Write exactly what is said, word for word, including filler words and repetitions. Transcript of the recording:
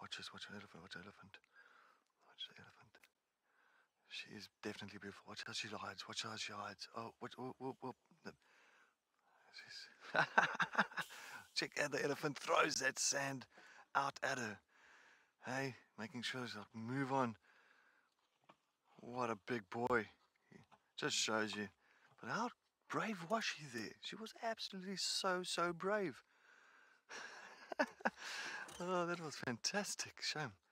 watch this, watch the elephant, watch the elephant. Watch the elephant. She is definitely beautiful. Watch how she hides, watch how she hides. Oh, watch, whoop, whoop, whoop. Check out the elephant throws that sand out at her. Hey, making sure she's like, move on. What a big boy. Just shows you. But how brave was she there? She was absolutely so, so brave. Oh, that was fantastic. Shame.